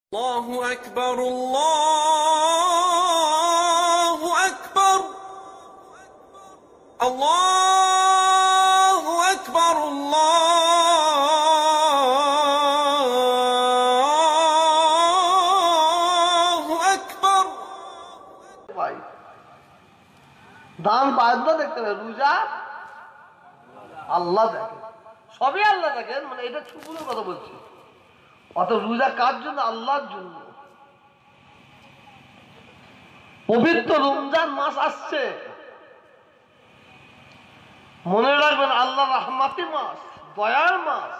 الله أكبر الله أكبر الله أكبر الله أكبر ভাই দান বাধ্যতা দেখতে হবে রোজা আল্লাহ দেখেন সবই আল্লাহ দেখেন মানে এটা শুকুরের কথা বলছি অত রোজা কার জন্য আল্লাহর জন্য পবিত্র রমজান মাস আসছে মনে রাখবেন আল্লাহ রহমতি মাস দয়ার মাস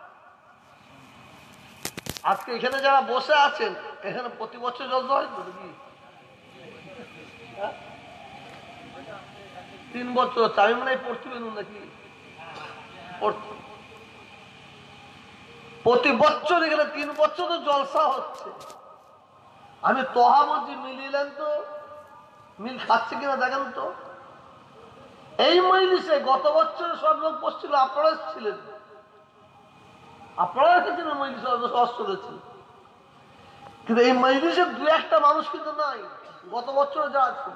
আজকে এখানে যারা বসে আছেন এখানে প্রতি বছর জলসা হয় নাকি 3 বছর আমি মনে হয় পড়তে পেরুন নাকি প্রতি বছর এখানে 3 বছর তো জলসা হচ্ছে আমি তোহা বলছি মিলিলেন তো মিল খাচ্ছে কিনা দেখেন তো এই মজলিসে গত বছর সব লোক বসছিল আপনারা ছিলেন আপনারা এসেছিলেন মজলিসে সহজ চলেছে কিন্তু এই মজলিসে 2-1টা মানুষ কিন্তু নাই গত বছর যা ছিল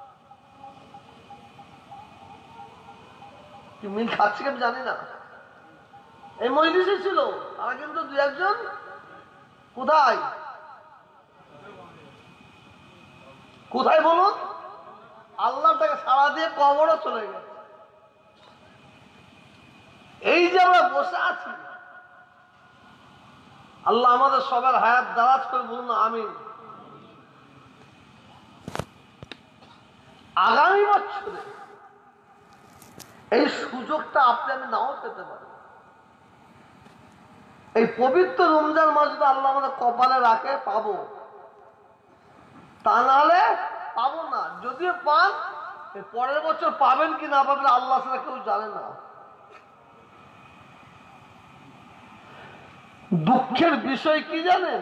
কি মিল খাচ্ছে কি জানি না এই মজলিসে ছিল তারা কিন্তু 2-1 জন কোথায় কোথায় বলুন আল্লাহটাকে সারা দিয়ে কবরও চলে গেছে এই যে আমরা বসে আছি আল্লাহ আমাদের সবার হায়াত দারাজ করে বলুন আমিন আগামী বছরে এই সুযোগটা আপনি আমি নাও পেতে পারি এই পবিত্র রমজান মাস যদি আল্লাহ আমাদের কপালে রাখে পাবো তা নাহলে পাবো না যদিও পান পরের বছর পাবেন কি না পাবেন আল্লাহ ছাড়া কেউ জানে না দুঃখের বিষয় কি জানেন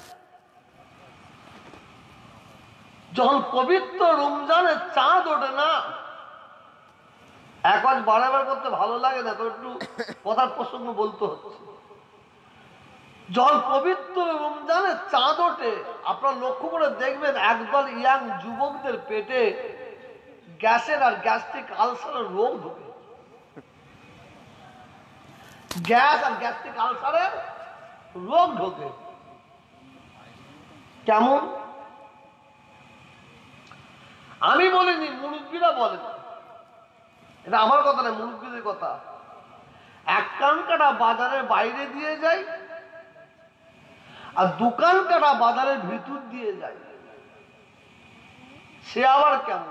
যখন পবিত্র রমজানের চাঁদ ওঠে না এক মাস বারবার করতে ভালো লাগে না তো একটু কথার প্রসঙ্গ বলতে হচ্ছে যখন পবিত্র রমজানের চাঁদ ওঠে আপনারা লক্ষ্য করে দেখবেন একদল ইয়াং যুবকদের পেটে গ্যাসের আর গ্যাস্ট্রিক আলসারের রোগ ঢোকে গ্যাস আর গ্যাস্ট্রিক আলসারের রোগ ঢোকে কেমন আমি বলিনি মুরব্বীরা বলেন এটা আমার কথা না মুরব্বীদের কথা এক কান কাটা বাজারের বাইরে দিয়ে যায় আর দোকান কাটা বাজারের ভিতর দিয়ে যায় সে আবার কেমন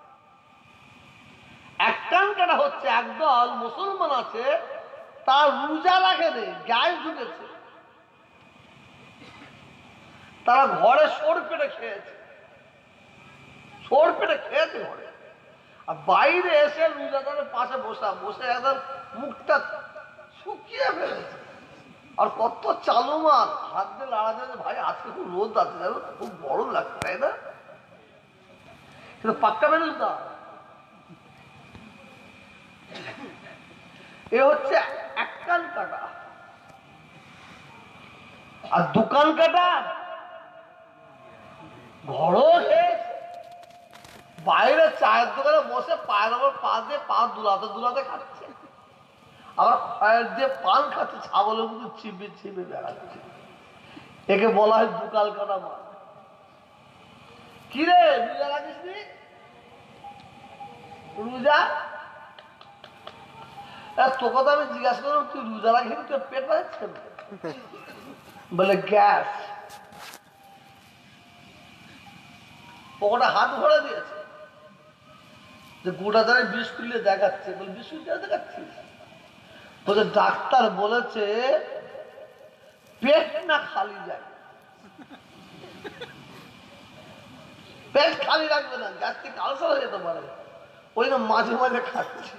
এক কান কাটা হচ্ছে একদল মুসলমান আছে তার রোজা রাখে নেই গ্যাস ঢুকেছে তারা ঘরে সোর পেটে খেয়েছে ঘরে আর বাইরে এসে রোজাদারের পাশে বসে একদম মুখটা শুকিয়ে ফেলেছে আর কত চালু মার হাত দিয়ে লাড়া দিয়ে ভাই আজকে খুব রোদ আছে খুব গরম লাগছে তাই না কিন্তু পাক্কা বেরোল না এ হচ্ছে এক কান কাটা আর দোকান কাটা ঘরও বাইরে চায়ের দোকানে বসে পায়ের ওপর পা দিয়ে পা দুলাতে খাচ্ছে আবার খয়ের দিয়ে পান খাচ্ছে ছাগলের মতো চিপে বেড়াচ্ছে একে বলা হয় দুকাল কাটা মা কিরে রোজা রাখিস নি রোজা তোকে তো আমি জিজ্ঞাসা করলাম তুই রোজা রাখিস তোর পেট বাড়ছে বলে গ্যাস পকেটে হাত ভরে দিয়েছে যে গোটা দাঁড়ায় বিস্কুট দেখাচ্ছে বলে বিস্কুট দেখাচ্ছিস বলে ডাক্তার বলেছে পেট না খালি যায় পেট খালি রাখবে না গ্যাস্ট্রিক আলসার হয়ে যেতে পারে ওই না মাঝে মাঝে খাচ্ছে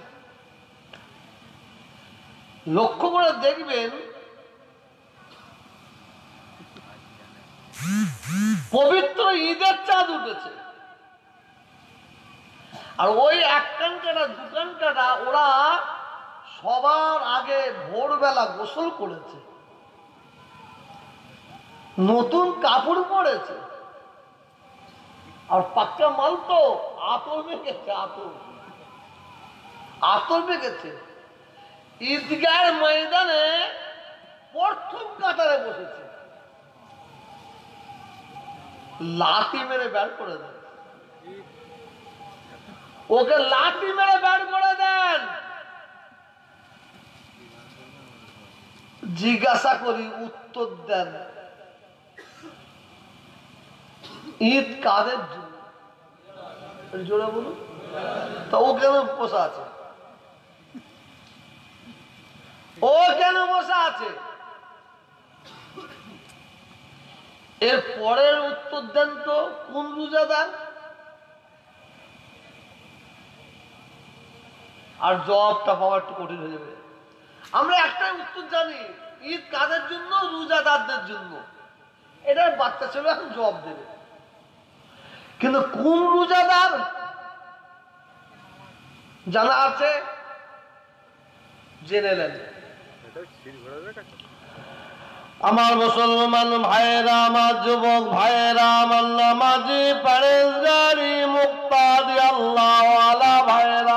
লক্ষ্য করে দেখবেন পবিত্র ঈদের চাঁদ উঠেছে আর ওই এক কান কাটা দোকান কাটা ওরা সবার আগে ভোরবেলা গোসল করেছে নতুন কাপড় পরেছে, আর পাক্কা মাল তো আতর মেখেছে, আতর মেখেছে। ঈদগার ময়দানে প্রথম কাতারে বসেছে, লাঠি মেরে বের করে দেন, ওকে লাঠি মেরে বের করে দেন। জিজ্ঞাসা করি, উত্তর দেন, ঈদ কাদের জন্য? জোরে বলুন। তা ও কেন বসে আছে? ও কেন বসে আছে? এর পরের উত্তর দেন তো, কোন রোজাদার? আর জবাবটা পাওয়া একটু কঠিন হয়ে যাবে। আমরা একটাই উত্তর জানি, ঈদ কাদের জন্য? রোজাদারদের জন্য। এটার বাচ্চা ছেলে এখন জবাব দেবে, কিন্তু কোন রোজাদার জানা আছে? জেনে নেন। আমার মুসলমান ভাইয়েরা, আমার যুবক ভাইয়েরা, আমার নামাজি পরেশগারি মুক্তাদি আল্লাহওয়ালা ভাইয়েরা,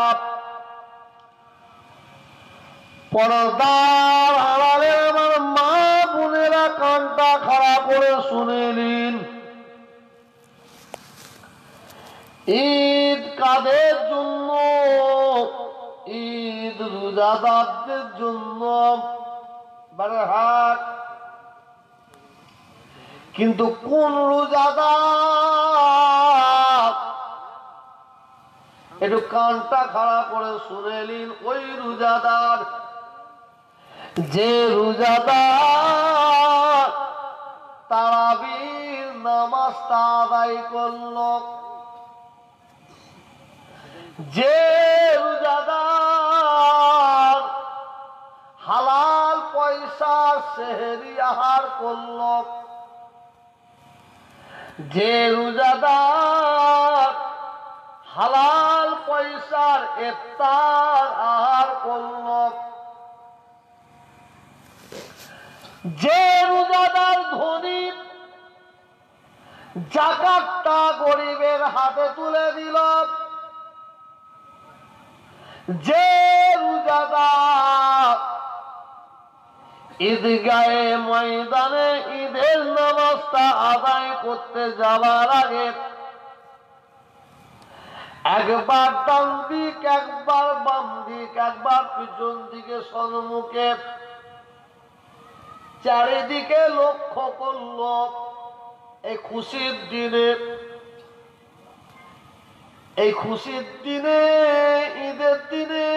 পর্দার আড়ালে আমার মা বোনেরা কানটা খাড়া করে শুনে নিন। ঈদ কাদের জন্য? ঈদ রোজাদারদের জন্য। বারহাট। কিন্তু কোন রোজাদার? একটু কানটা খাড়া করে শুনে নিন। ওই রোজাদার, যে রোজাদার তারাবির নামাজটা আদায় করল, যে রোজাদার হালাল পয়সার সেহরি আহার করল, যে রোজাদার হালাল পয়সার ইফতার আহার করল, যে রোজাদার ধনী যাকাতটা গরিবের হাতে তুলে দিল, যে রোজাদার ঈদগাহে ময়দানে ঈদের নামাজটা আদায় করতে যাওয়ার আগে একবার ডান দিক, একবার বাম দিক, একবার পিছন দিকে, সম্মুখে, চারিদিকে লক্ষ্য করল। এই খুশির দিনে, এই খুশির দিনে, ঈদের দিনে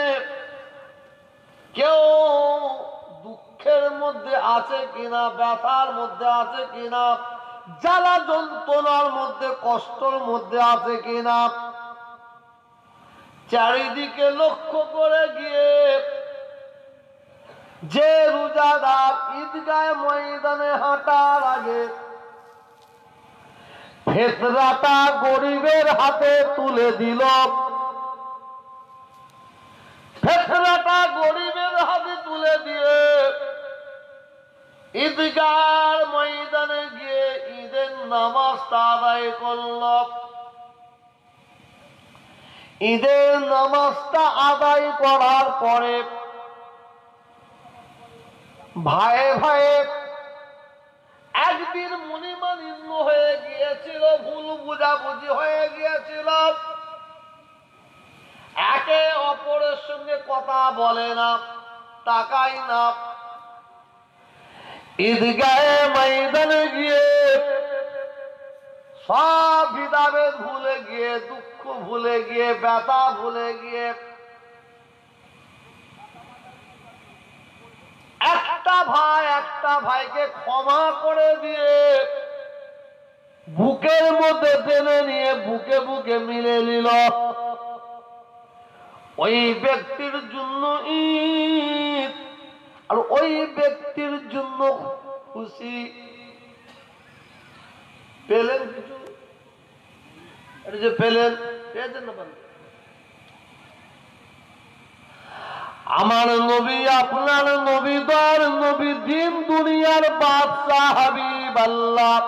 কেউ দুঃখের মধ্যে আছে কিনা, ব্যথার মধ্যে আছে কিনা, জ্বালা যন্ত্রণার মধ্যে, কষ্টের মধ্যে আছে কিনা, চারিদিকে লক্ষ্য করে গিয়ে যে রোজাদার ঈদগাহ ময়দানে হাঁটার আগে ফেতরাটা গরিবের হাতে তুলে দিল, ফেতরাটা গরিবের হাতে তুলে দিয়ে ঈদগাহ ময়দানে গিয়ে ঈদের নামাজটা আদায় করল। ঈদের নামাজটা আদায় করার পরে ভাইয়ে ভাইয়ে একদিন মনিমানিন্য হয়ে গিয়েছিল, ভুল বুঝাবুঝি হয়ে গিয়েছিল, একে অপরের সঙ্গে কথা বলে না, তাকায় না। ঈদগাহে ময়দানে গিয়ে সব ভেদাভেদ ভুলে গিয়ে, দুঃখ ভুলে গিয়ে, ব্যথা ভুলে গিয়ে একটা ভাই একটা ভাইকে ক্ষমা করে দিয়ে বুকের মধ্যে টেনে নিয়ে বুকে বুকে মিলে নিল। ওই ব্যক্তির জন্য ঈদ, আর ওই ব্যক্তির জন্য খুশি। পেলেন কিছু? এটা যে পেলেন, পেয়েছেন না? আমার নবী আপনার নবী দর নবী দিন দুনিয়ার বাদশাহ হাবিব আল্লাহ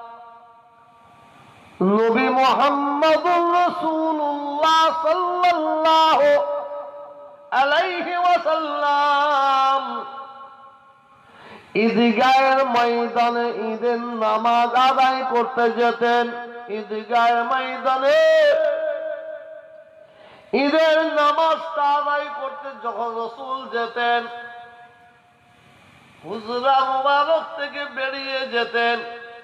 নবী মুহাম্মদুর রাসূলুল্লাহ সাল্লাল্লাহু আলাইহি ওয়াসাল্লাম ঈদগাহের ময়দানে ঈদের নামাজ আদায় করতে যেতেন। ঈদগাহের ময়দানে ঈদের নামাজটা আদায় করতে যখন রাসূল যেতেন, হুজরা মুবারক থেকে বেরিয়ে যেতেন,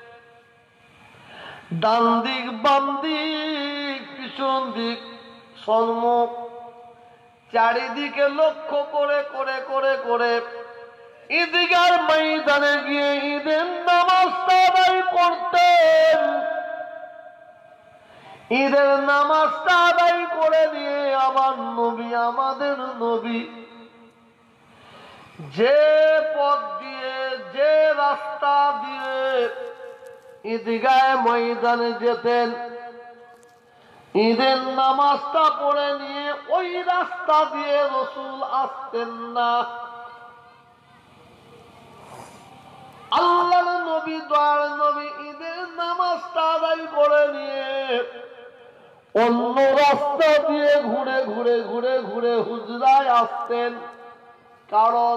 ডান দিক বাম দিক পিছন দিক সম্মুখ চারিদিকে লক্ষ্য করে করে করে করে ঈদগাহের ময়দানে গিয়ে ঈদের নামাজটা আদায় করতেন। ঈদের নামাজটা আদায় করে দিয়ে আমার নবী আমাদের নবী যে পথ দিয়ে যে রাস্তা দিয়ে ঈদগাহে ময়দানে যেতেন, ঈদের নামাজটা পড়ে নিয়ে ওই রাস্তা দিয়ে রাসূল আসতেন না। আল্লাহর নবী দয়ার নবী ঈদের নামাজটা আদায় করে নিয়ে অন্য রাস্তা দিয়ে ঘুরে ঘুরে ঘুরে ঘুরে হুজরায় আসতেন। কারণ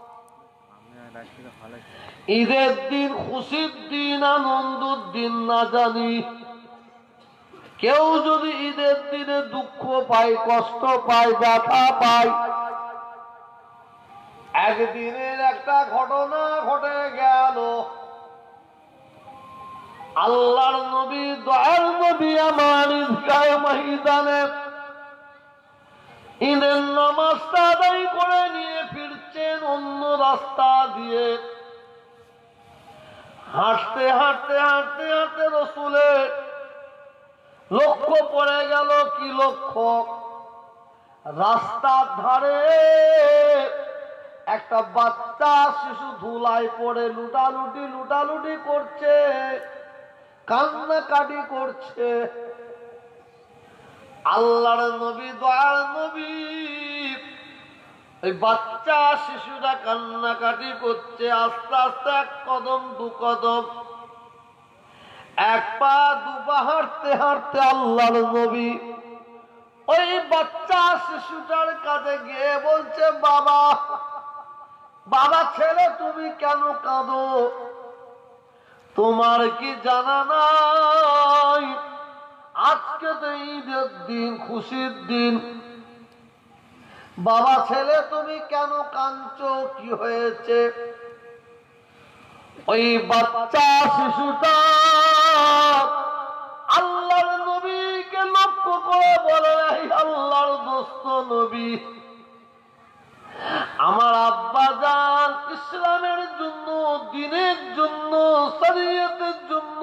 ঈদের দিন খুশির দিন আনন্দের দিন না জানি কেউ যদি ঈদের দিনে দুঃখ পায় কষ্ট পায় ব্যথা পায়। একদিনের একটা ঘটনা ঘটে গেল, আল্লাহর নবী দয়ার নবী আমার ঈদগাহে ময়দানে ঈদের নামাজটা আদায় করে নিয়ে ফিরছেন অন্য রাস্তা দিয়ে। হাঁটতে হাঁটতে হাঁটতে হাঁটতে রাসূলের লক্ষ্য পড়ে গেল। কি লক্ষ্য? রাস্তার ধারে একটা বাচ্চা শিশু ধুলায় পড়ে লুটালুটি লুটালুটি করছে, কান্নাকাটি করছে। আল্লাহর নবী দয়ার নবী ওই বাচ্চা শিশুরা কান্নাকাটি করছে, আস্তে আস্তে এক কদম দু কদম এক পা দু পা হাঁটতে হাঁটতে আল্লাহর নবী ওই বাচ্চা শিশুটার কাছে গিয়ে বলছে, বাবা বাবা ছেলে তুমি কেন কাঁদো? তোমার কি জানা নাই আজকে তো ঈদের দিন, খুশির দিন। বাবা ছেলে তুমি কেন কাঁদছো? কি হয়েছে? ওই বাচ্চা শিশুটা আল্লাহর নবীকে লক্ষ্য করে বলে, আল্লাহর দোস্ত নবী, আমার আব্বা জান ইসলামের জন্য, দ্বীনের জন্য, শরীয়তের জন্য,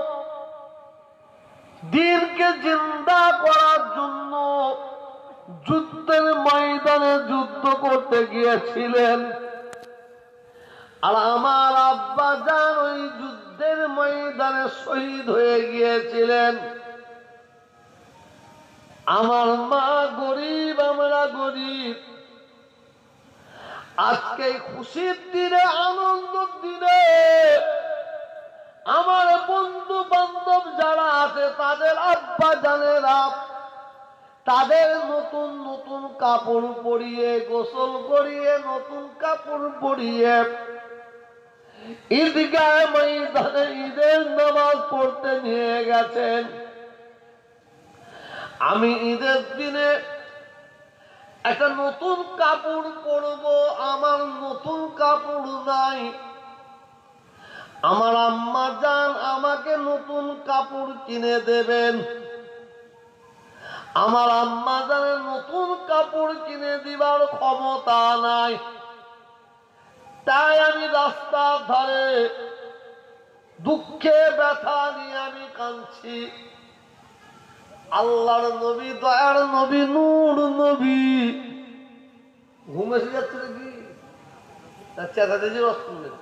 দ্বীনকে জিন্দা করার জন্য যুদ্ধের ময়দানে যুদ্ধ করতে গিয়েছিলেন। আর আমার আব্বা জান ওই যুদ্ধের ময়দানে শহীদ হয়ে গিয়েছিলেন। আমার মা গরিব, আমরা গরিব। আজকে খুশির দিনে, আনন্দের দিনে আমার বন্ধু বান্ধব যারা আছে তাদের আব্বা জানেরা তাদের নতুন নতুন কাপড় পরিয়ে, গোসল করিয়ে, নতুন কাপড় পরিয়ে ঈদগাহে ময়দানে ঈদের নামাজ পড়তে নিয়ে গেছেন। আমি ঈদের দিনে একটা নতুন কাপড় পরবো, আমার নতুন কাপড় নাই। আমার আম্মা জান আমাকে নতুন কাপড় কিনে দেবেন। আমার আম্মা জানের নতুন কাপড় কিনে দিবার ক্ষমতা নাই। তাই আমি রাস্তার ধারে দুঃখে ব্যথা নিয়ে আমি কাঁদছি। আল্লাহর নবী দয়ার নবী নূর নবী ঘুম এসে যাচ্ছে নাকি? তার চেতা দিয়ে রস করলেন।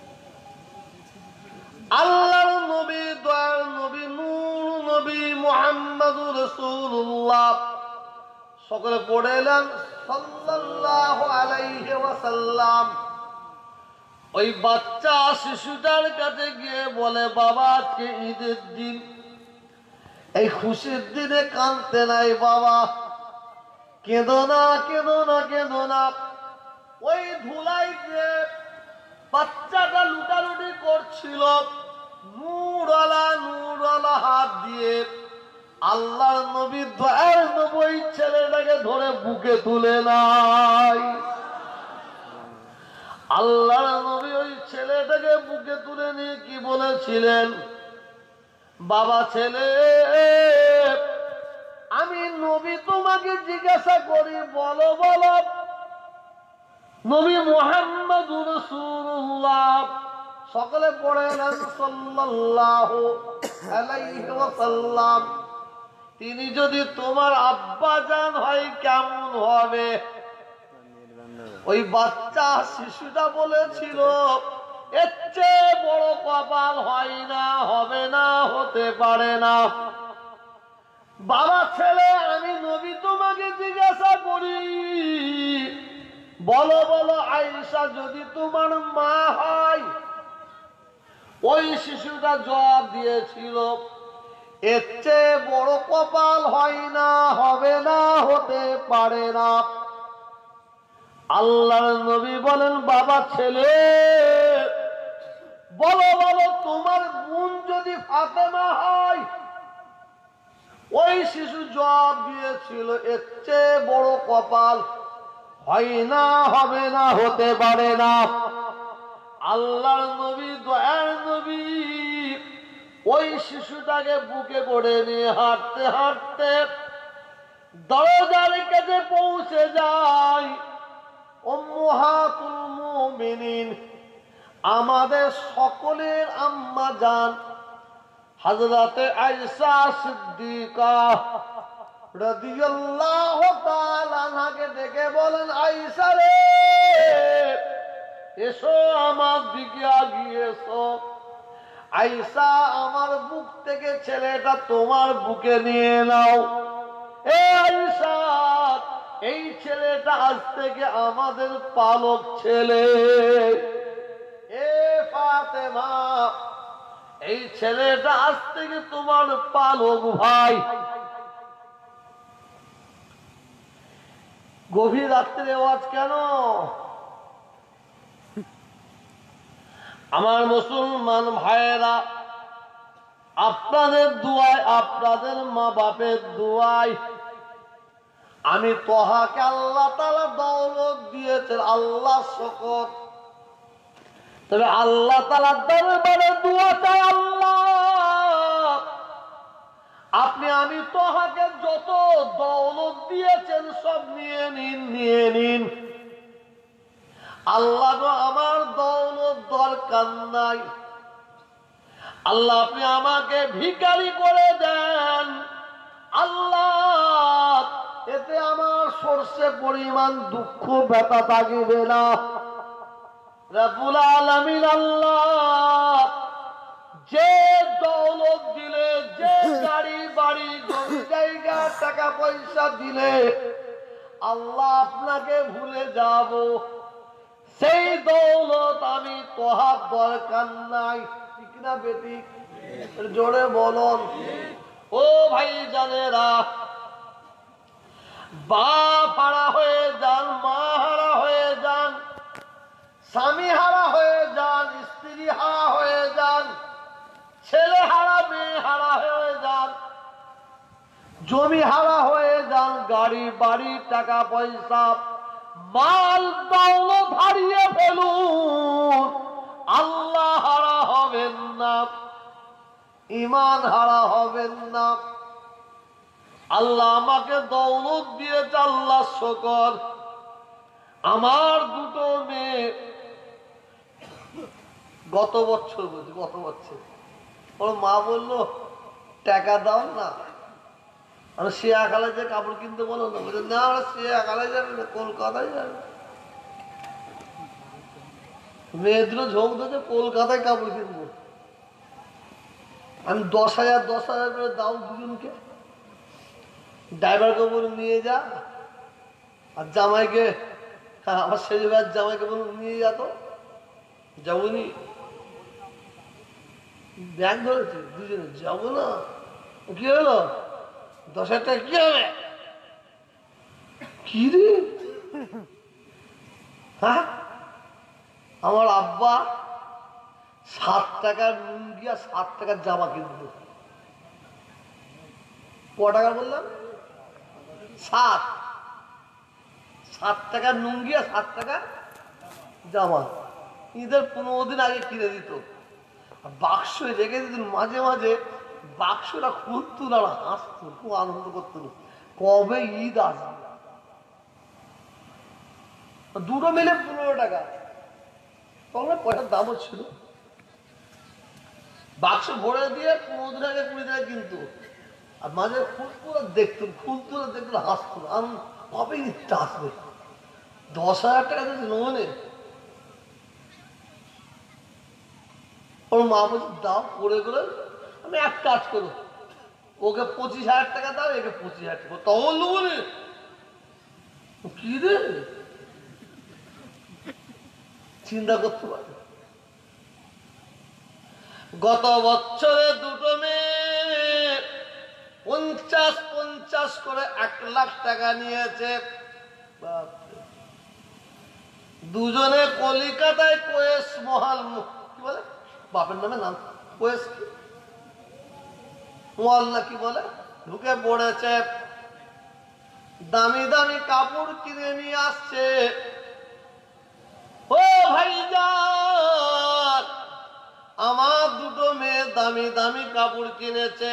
আল্লাহর নবী দয়ার নবী নূর নবী মুহাম্মদ মুহাম্মাদুর রাসূলুল্লাহ। সকলে পড়ে এলেন সাল্লাল্লাহু আলাইহি ওয়াসাল্লাম। ওই বাচ্চা শিশুটার কাছে গিয়ে বলে, বাবা আজকে ঈদের দিন, এই খুশির দিনে কাঁদতে নাই বাবা, কেঁদো না কেঁদো না কেঁদো না। ওই ধুলাই দিয়ে বাচ্চাটা লুটালুটি করছিল, নূরওয়ালা হাত দিয়ে আল্লাহর নবী দয়ার নবী ছেলেটাকে ধরে বুকে তুলে নাই। আল্লাহর নবী ওই ছেলেটাকে বুকে তুলে নিয়ে কি বলেছিলেন, বাবা ছেলে, আমি নবী তোমাকে জিজ্ঞাসা করি, বলো বলো, নবী মুহাম্মদুর রাসূলুল্লাহ। সকলে পড়েন সাল্লাল্লাহু আলাইহি ওয়াসাল্লাম। তিনি যদি তোমার আব্বা জান হয় কেমন হবে? ওই বাচ্চা শিশুটা বলেছিল, এর চেয়ে বড় কপাল হয় না, হবে না, হতে পারে না। বাবা ছেলে, আমি নবী তোমাকে জিজ্ঞাসা করি, বলো বলো, আয়েশা যদি তোমার মা হয়? ওই শিশুটা জবাব দিয়েছিল, এর চেয়ে বড় কপাল হয় না, হবে না, হতে পারে না। আল্লাহর নবী বলেন, বাবা ছেলে, বলো বলো, তোমার বোন যদি ফাতেমা হয়? ওই শিশু জবাব দিয়েছিল, এর চেয়ে বড় কপাল হয় না, হবে না, হতে পারে না। আল্লাহর নবী দয়ার নবী ওই শিশুটাকে বুকে করে নিয়ে হাঁটতে হাঁটতে দরজার কাছে পৌঁছে যায়। উম্মাহাতুল মুমিনিন, আমাদের সকলের আম্মা জান হযরতে আয়েশা সিদ্দিকা রাদিয়াল্লাহু তাআলা আনহাকে ডেকে বলেন, আয়েশা রে, এসো আমার দিকে আগিয়ে এসো। আয়েশা, আমার বুক থেকে ছেলেটা তোমার বুকে নিয়ে নাও। এ আয়েশা, এই ছেলেটা আজ থেকে আমাদের পালক ছেলে। এ ফাতেমা, এই ছেলেটা আজ থেকে তোমার পালক ভাই। গভীর রাত্রে আওয়াজ কেন? আমার মুসলমান ভাইয়েরা, আপনাদের দুয়ায়, আপনাদের মা বাপের দুয়ায় আমি তোহাকে আল্লাহ তাআলা দৌলত দিয়েছেন, আল্লাহ শকর। তবে আল্লাহ তাআলার দরবারে দোয়া চাই, আল্লাহ আপনি আমি তোহাকে যত দৌলত দিয়েছেন সব নিয়ে নিন, নিয়ে নিন। আল্লাহ গো, আমার দৌলত দরকার নাই। আল্লাহ আপনি আমাকে ভিখারি করে দেন। আল্লাহ, এতে আমার সর্ষে পরিমাণ দুঃখ ব্যথা থাকিবে না। রব্বুল আলামিন আল্লাহ, যে দৌলত দিলে, যে গাড়ি বাড়ি জমি জায়গা টাকা পয়সা দিলে আল্লাহ আপনাকে ভুলে যাব, সেই দৌলত আমি তোহার দরকার নাই। ঠিক না বেঠিক? জোরে বলুন। ও ভাই জানেরা, বাপ হারা হয়ে যান, মা হারা হয়ে যান, স্বামী হারা হয়ে যান, স্ত্রী হারা হয়ে যান, ছেলে হারা মেয়ে হারা হয়ে যান, জমি হারা হয়ে যান, গাড়ি বাড়ি টাকা পয়সা মাল দৌলত হারিয়ে ফেলুন, আল্লাহ হারা হবেন না, ঈমান হারা হবেন না। আল্লাহ আমাকে দৌলত দিয়েছে, আল্লাহ শুকর। আমার দুটো মেয়ে গত বছর ওর মা বললো, টাকা দাও না, আমরা শিয়াখালে যে কাপড় কিনতে বলো না। বলছে না, আমরা শিয়াখালে যাবে না, কলকাতায় যাবে। মেয়েদের ঝোঁক ধরে কলকাতায় কাপড় কিনবো। আমি 10,000 করে দাও দুজনকে। ড্রাইভারকে বলুন নিয়ে যা, আর জামাইকে, হ্যাঁ আমার শেষবার জামাইকে বলুন নিয়ে যা, তো যাবনি, ব্যাগ ধরেছে দুজনে, যাবো না, কি হলো 10,000 টাকা কি হবে, কি রে, হ্যাঁ আমার আব্বা 7 টাকার লুঙ্গি আর 7 টাকার জামা কিনতো। ক টাকা বললাম? 7 টাকার লুঙ্গি আর 7 টাকার জামা ঈদের 15 দিন আগে কিনে দিত, বাক্স রেখে দিত, মাঝে মাঝে বাক্সটা খুলতুন আর হাসতুন, খুব আনন্দ করতুন কবে ঈদ আসবে। দুটো মিলে 15 টাকা, তখন পয়সার দামও ছিল। বাক্স ভরে দিয়ে 15 দিন আগে 20 টাকা কিনতো, আর মাঝে খুলতুন দেখতুন, খুলতুন দেখতুন হাসতুন, কবে ঈদটা আসবে। 10,000 টাকা দিয়েছে নমনে, ওর মা বলছে দাও করে করে, আমি এক কাজ করো, ওকে 25,000 টাকা দাও, একে 25,000 টাকা, তখন নেবো কি রে, চিন্তা করতে পারে। গত বছরে দুটো মেয়ে 50 করে 1 লাখ টাকা নিয়েছে। দুজনে কলিকাতায় কোয়েস মহল, কি বলে বাপের নামে নাম, কোয়েস মহল না কি বলে, ঢুকে পড়েছে, দামি দামি কাপড় কিনে নিয়ে আসছে। ও ভাইজান, আমার দুটো মেয়ে দামি দামি কাপড় কিনেছে,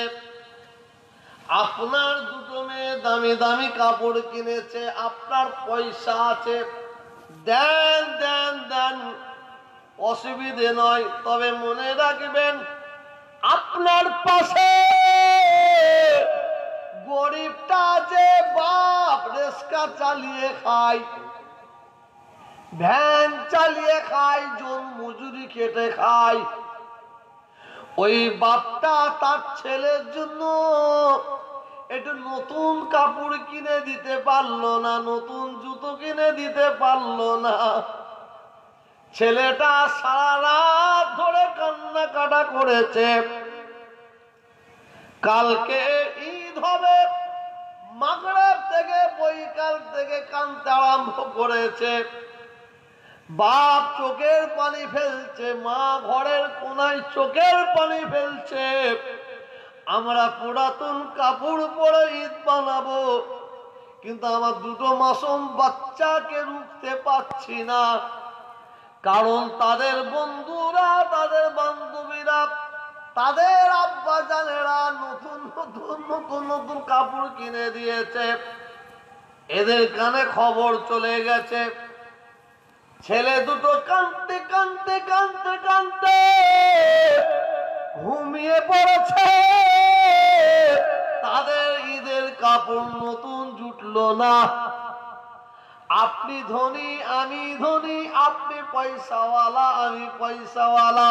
আপনার দুটো মেয়ে দামি দামি কাপড় কিনেছে, আপনার পয়সা আছে, দেন দেন দেন, অসুবিধে নয়, তবে মনে রাখবেন আপনার পাশে গরিবটা যে বাপ রিক্সা চালিয়ে খায়, ভ্যান চালিয়ে খায়, জন মজুরি খেটে খায়, ওই বাপটা তার ছেলের জন্য একটু নতুন কাপড় কিনে দিতে পারলো না, নতুন জুতো কিনে দিতে পারলো না। ছেলেটা সারা রাত ধরে কান্নাকাটা করেছে, কালকে ঈদ হবে, মাগরিব থেকে বৈকাল থেকে কাঁদতে আরম্ভ করেছে। বাপ চোখের পানি ফেলছে, মা ঘরের কোনায় চোখের পানি ফেলছে, আমরা পুরাতন কাপড় পরে ঈদ বানাবো, কিন্তু আমার দুটো মাসুম বাচ্চাকে রুখতে পারছি না, কারণ তাদের বন্ধুরা, তাদের বান্ধবীরা, তাদের আব্বা জানেরা নতুন নতুন নতুন নতুন কাপড় কিনে দিয়েছে। এদের কানে খবর চলে গেছে, ছেলে দুটো কাঁদতে কাঁদতে কাঁদতে কাঁদতে ঘুমিয়ে পড়েছে, তাদের ঈদের কাপড় নতুন জুটলো না। আপনি ধনী আমি ধনী, আপনি পয়সাওয়ালা আমি পয়সাওয়ালা,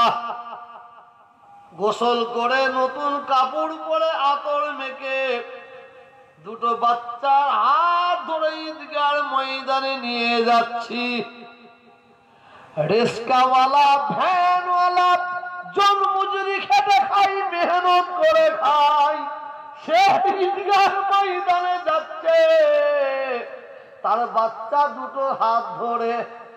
গোসল করে নতুন কাপড় পরে আতর মেখে দুটো বাচ্চার হাত ধরে ঈদগার ময়দানে নিয়ে যাচ্ছি। রিক্সাওয়ালা, ভ্যানওয়ালা, জন মজুরি খেটে খাই, মেহনত করে খাই, সে ঈদগার ময়দানে যাচ্ছে, তার বাচ্চা দুটো হাত ধরে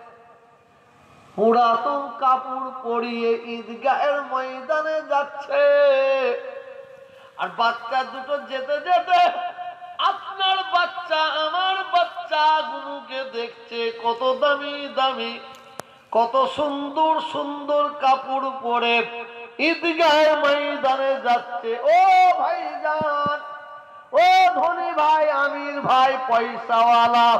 পুরাতন কাপড় পরিয়ে ঈদগাহের ময়দানে যাচ্ছে। আর বাচ্চা দুটো যেতে যেতে আপনার বাচ্চা আমার বাচ্চা গুলোকে দেখছে, কত দামি দামি, কত সুন্দর সুন্দর কাপড় পরে ঈদগাহের ময়দানে যাচ্ছে। ও ভাইজান, ও ধনী ভাই, আমির ভাই, পয়সাওয়ালা,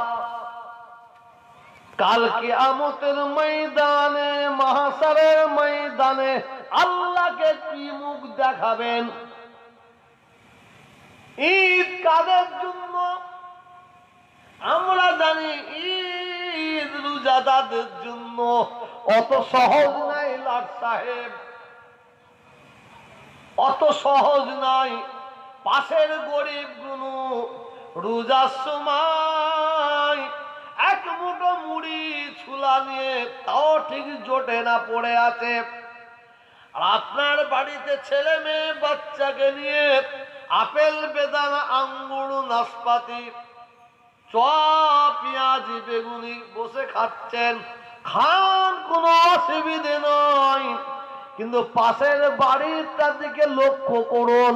কাল কিয়ামতের ময়দানে, মাহশারের ময়দানে আল্লাহকে কি মুখ দেখাবেন? ঈদ কাদের জন্য? আমরা জানি ঈদ রোজাদারদের জন্য। অত সহজ নাই লাট সাহেব, অত সহজ নাই। পাশের গরিব গুলো রোজার সময় এক মুঠো মুড়ি ছুলা নিয়ে তাও ঠিক জোটে না, পড়ে আছে। আর আপনার বাড়িতে ছেলে মেয়ে বাচ্চাকে নিয়ে আপেল বেদানা আঙ্গুর নাশপাতি পেঁয়াজি বেগুনি বসে খাচ্ছেন, খান, কোনো অসুবিধে নয়। কিন্তু পাশের বাড়িটার দিকে লক্ষ্য করুন।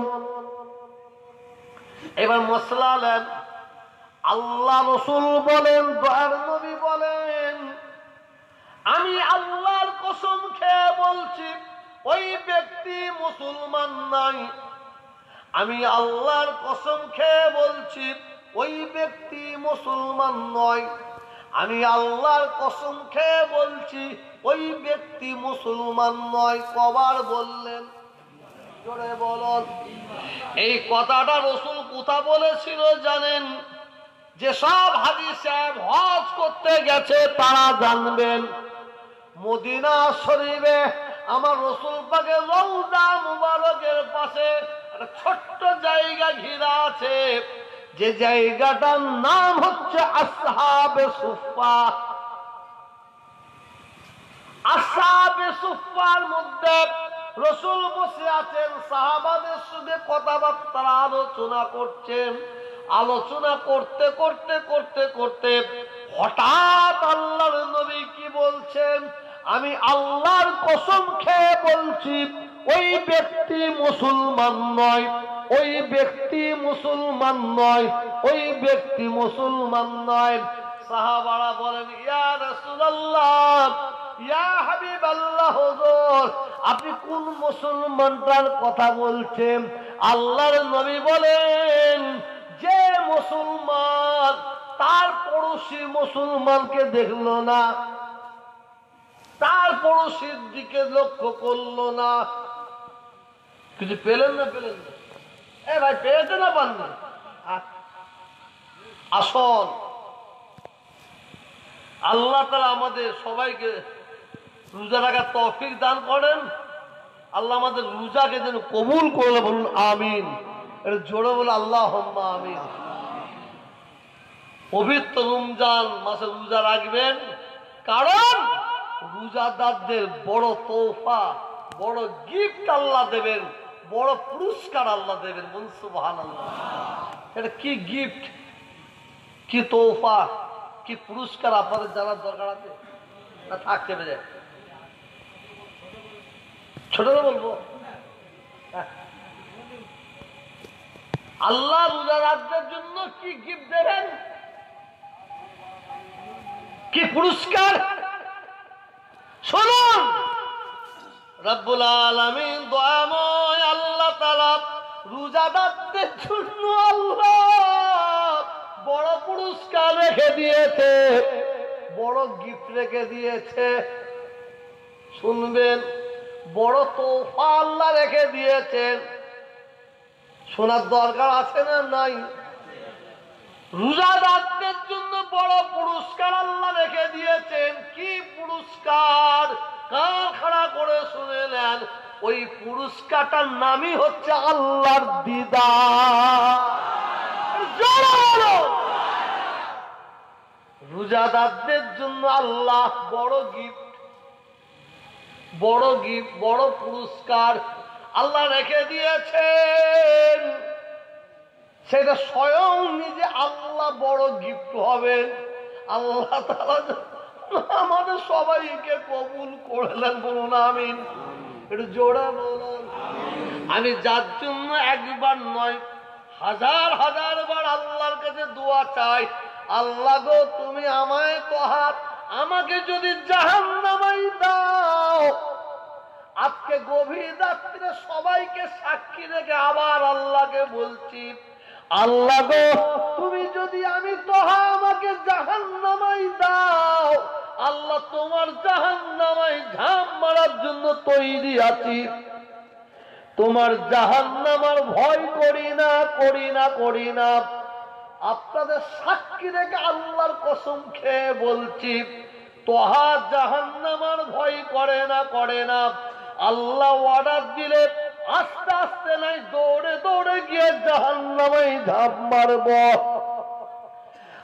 এবার মশলা নেন। আল্লাহ রসুল বলেন, দয়ার নবী বলেন, আমি আল্লাহর কসম খেয়ে বলছি ওই ব্যক্তি মুসলমান নাই। আমি আল্লাহর কসম খেয়ে বলছি ওই ব্যক্তি মুসলমান নয়। আমি আল্লাহর কসম খেয়ে বলছি ওই ব্যক্তি মুসলমান নয়। কবার বললেন? জোরে বলুন। এই কথাটা রসুল কোথা বলেছিল জানেন? যে সব হাজী সাহেব হজ করতে গেছে তারা জানবেন। মদিনা শরীফে আমার রসুল পাকের রওজা মুবারকের পাশে একটা ছোট্ট জায়গা ঘিরা আছে, যে জায়গাটার নাম হচ্ছে আসহাবে সুফা। আসহাবে সুফার মধ্যে রসুল বসে আছেন, সাহাবাদের সঙ্গে কথাবার্তা আলোচনা করছেন। আলোচনা করতে করতে করতে করতে হঠাৎ আল্লাহর নবী কি বলছেন? আমি আল্লাহর কসম খেয়ে বলছি ওই ব্যক্তি মুসলমান নয়, ওই ব্যক্তি মুসলমান নয়, ওই ব্যক্তি মুসলমান নয়। সাহাবারা বলেন, ইয়া রাসূলুল্লাহ, ইয়া হাবিবাল্লাহ, হুজুর আপনি কোন মুসলমানটার কথা বলছেন? আল্লাহর নবী বলেন, যে মুসলমান তার পড়োশী মুসলমানকে দেখলো না, তার পড়োশীর দিকে লক্ষ্য করলো না। কিছু পেলেন না? পেলেন না? এ ভাই পেয়েছে না? পাননি? আসল আল্লাহ তাআলা আমাদের সবাইকে রোজা রাখার তৌফিক দান করেন। আল্লাহ আমাদের রোজাকে যেন কবুল করলে, বলুন আমিন। এটা জোরে বলে আল্লাহুম্মা আমিন। পবিত্র রমজান মাসে রোজা রাখবেন, কারণ রোজাদারদের বড় তোহফা, বড় গিফট আল্লাহ দেবেন, বড় পুরস্কার আল্লাহ দেবেন। বলুন সুবহানাল্লাহ। এটা কি গিফট, কি তোহফা, কি পুরস্কার আপনাদের জানার দরকার আছে না? থাকতে পেরে ছোট বলবো, আল্লাহ রোজাদারদের জন্য কি গিফট দেবেন, কি পুরস্কার শুনুন। রব্বুল আলামিন দয়াময় আল্লাহ তাআলা রোজাদারদের জন্য আল্লাহ বড় পুরস্কার রেখে দিয়েছে, বড় গিফট রেখে দিয়েছে। শুনবেন, বড় তোহফা আল্লাহ রেখে দিয়েছেন। শোনার দরকার আছে না নাই? রোজাদারদের জন্য বড় পুরস্কার আল্লাহ রেখে দিয়েছেন। কি পুরস্কার? কান খাড়া করে শুনে নেন। ওই পুরস্কারটার নামই হচ্ছে আল্লাহর দিদার। রোজাদারদের জন্য আল্লাহ বড় গিফট, বড় গিফট, বড় পুরস্কার আল্লাহ রেখে দিয়েছেন। সেটা স্বয়ং নিজে আল্লাহ বড় গিফট হবেন। আল্লাহ তাআলা আমাদের সবাইকে কবুল করলেন, বলুন আমিন। একটু জোরে বলুন। আমি যার জন্য একবার নয় হাজার হাজার বার আল্লাহর কাছে দোয়া চাই, আল্লাহ গো তুমি আমায় তোহাত, আমাকে যদি জাহান্নামায় দাও। আজকে গভীর রাত্রে সবাইকে সাক্ষী রেখে আবার আল্লাহকে বলছি, আল্লাহ গো তুমি যদি আমি তোহা আমাকে জাহান্নামায় দাও, আল্লাহ তোমার জাহান্নামায় ঝাঁপ মারার জন্য তৈরি আছি। তোমার জাহান্নামার ভয় করি না, করি না, করি না। আপনাদের সাক্ষী রেখে আল্লাহর কসম খেয়ে বলছি, তোহা জাহান্নামার ভয় করে না, করে না। আল্লাহ অর্ডার দিলে আস্তে আস্তে নাই দৌড়ে দৌড়ে গিয়ে জাহান্নামায় ঝাঁপ মারব।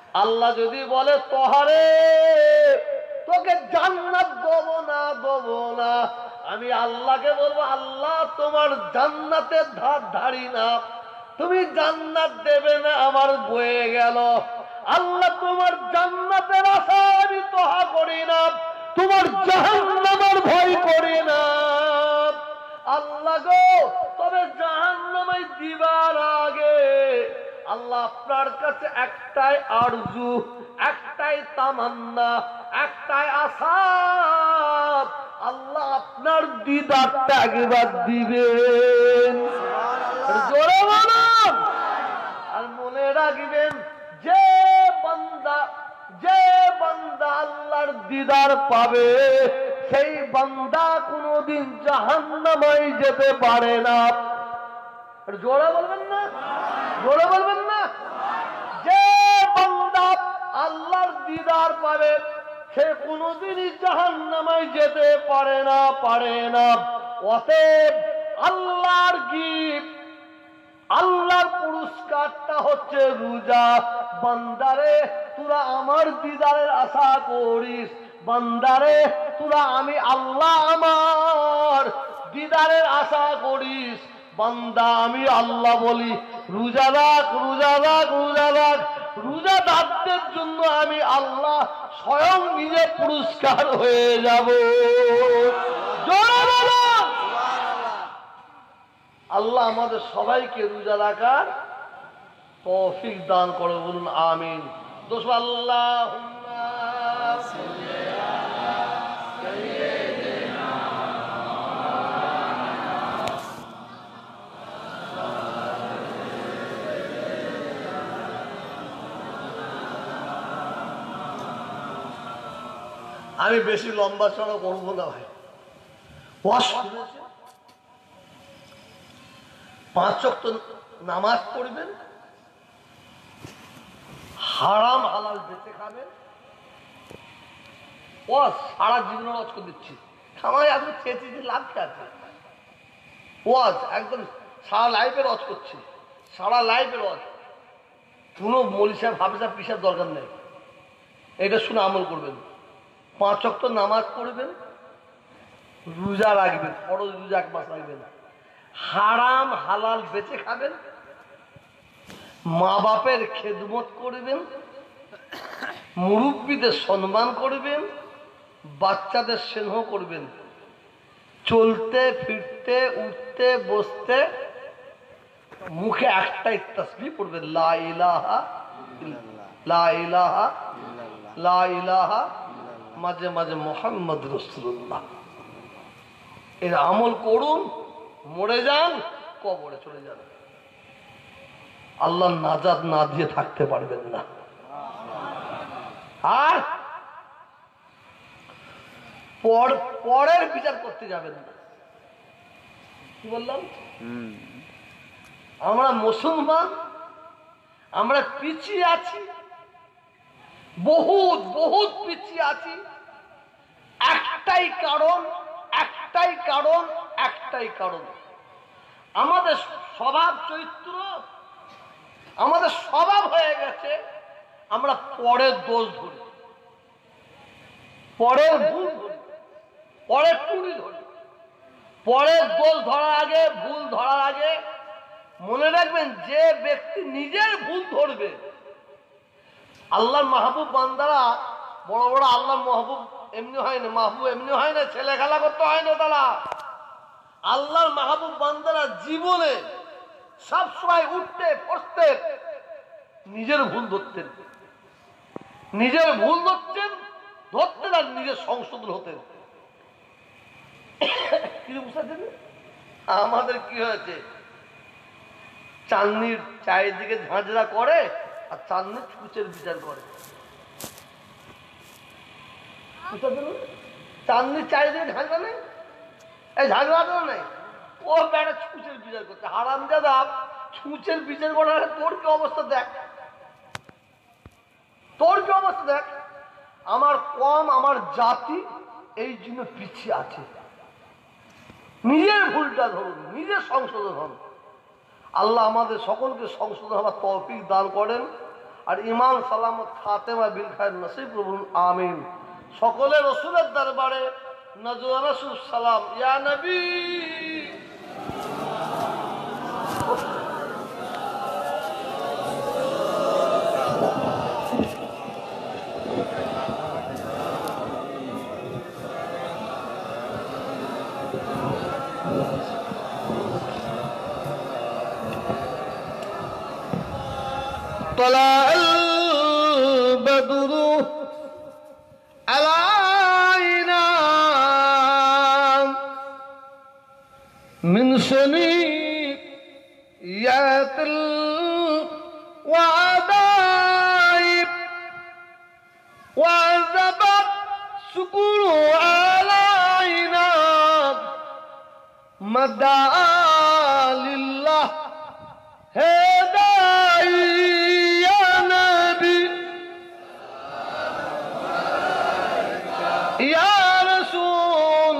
আল্লাহ যদি বলে তোহারে তোকে জান্নাত দেবো না, আমি আল্লাহকে বলবো আল্লাহ তোমার জান্নাতের ধার ধারি না, তুমি জান্নাত দেবে না, আমার বয়ে গেল। আল্লাহ তোমার জান্নাতের আশা আমি তোহা করি না, তোমার জাহান্নামের ভয় করি না। আল্লাহ গো তবে জাহান্নামে দিবার আগে আল্লাহ আপনার কাছে একটাই আরজু, একটাই তামান্না, একটাই আশা, আল্লাহ আপনার দিদারটা একবার দিবেন। জোরে বলুন। আর মনে রাখবেন যে বান্দা আল্লাহর দিদার পাবে সেই বান্দা কোনদিন জাহান্নামে যেতে পারে না। জোরে বলবেন না, জোরে বলবেন না। যে বান্দা আল্লাহর দিদার পাবে সে কোনদিনই জাহান্নামে যেতে পারে না। অতএব আল্লাহর গিফট, আল্লাহর পুরস্কারটা হচ্ছে রোজা। বান্দারে তোরা আমার দিদারের আশা করিস, বান্দারে তোরা আমি আল্লাহ আমার দিদারের আশা করিস। বান্দা আমি আল্লাহ বলি রোজা রাখ, রোজাদারদের জন্য আমি আল্লাহ স্বয়ং নিজে পুরস্কার হয়ে যাব। আল্লাহ আমাদের সবাইকে রোজা রাখার তৌফিক দান করে, বলুন আমিন। দোষ আল্লাহ। আমি বেশি লম্বা চড়া করবো না ভাই। পাঁচ ওয়াক্ত নামাজ পড়বেন, হারাম হালাল বেঁচে খাবেন। ওয়াজ সারা জীবনের ওয়াজ করে দিচ্ছি, খামারে একদম চেঁচে লাভ কি আছে? ওয়াজ একদম সারা লাইফের ওয়াজ করছি, সারা লাইফের ওয়াজ। কোনো মৌলী সাহেব, হাফেজ সাহেব, পিসার দরকার নেই, এটা শুনে আমল করবেন। পাঁচ ওয়াক্ত নামাজ পড়বেন, রোজা রাখবেন, ফরজ রোজা 1 মাস রাখবেন, হারাম হালাল বেঁচে খাবেন, মা বাপের খেদমত করবেন, মুরব্বীদের সম্মান করবেন, বাচ্চাদের স্নেহ করবেন, চলতে ফিরতে উঠতে বসতে মুখে একটাই তাসবিহ পড়বেন, লা ইলাহা লা ইলাহা লা ইলাহা, মাঝে মাঝে মুহাম্মদ রাসূলুল্লাহ। এর আমল করুন, মরে যান, কবরে চলে যান, আল্লাহ নাজাত না দিয়ে থাকতে পারবেন না। আর পরের বিচার করতে যাবেন না। কি বললাম? আমরা মুসলমান, আমরা পিছিয়ে আছি, বহুত পিছিয়ে আছি। একটাই কারণ আমাদের স্বভাব চরিত্র, আমাদের স্বভাব হয়ে গেছে আমরা পরের দোষ ধরি, পরের ভুল ধরি, পরের টুনি ধরি। পরের দোষ ধরার আগে, ভুল ধরার আগে মনে রাখবেন যে ব্যক্তি নিজের ভুল ধরবে, আল্লাহর মাহবুব বান্দারা বড় বড় আল্লাহর মাহবুব এমনি হয় না, মাহবুব এমনি হয় না, ছেলে খেলা করতে হয় না। তারা আল্লাহর মাহবুব বান্দারা জীবনে সবসময় উঠতে বসতে নিজের ভুল ধরতেন, আর নিজের সংশোধন হতেন। আমাদের কি হয়েছে, চাঁদনির চারিদিকে ঝাঁঝরা করে আর চাঁদনির ছুঁচের বিচার করে। চাঁদনির চারিদিকে ঝাঁঝরা নেই, এই ঝাঁঝরা নেই, ও বেড়া ছুঁচের বিচার করতে। হারামজাদা ছুঁচের বিচার করার তোর কি অবস্থা দেখ, তোর কি অবস্থা দেখ। আমার কম, আমার জাতি এই জন্য পিছিয়ে আছে। নিজের ভুলটা ধরুন, নিজের সংশোধন হন। আল্লাহ আমাদের সকলকে সংশোধন হওয়ার তৌফিক দান করেন। আর ইমান সালামত খাতেমা বিল খায়ের নসিব করুন আমিন। সকলে রসুলের দরবারে নজর রসুল সালাম ইয়া নবী। طلع البدر علينا من ثنيات الوعدايب وعذبت سكر علينا مدى لله هداي يا نبي يا رسول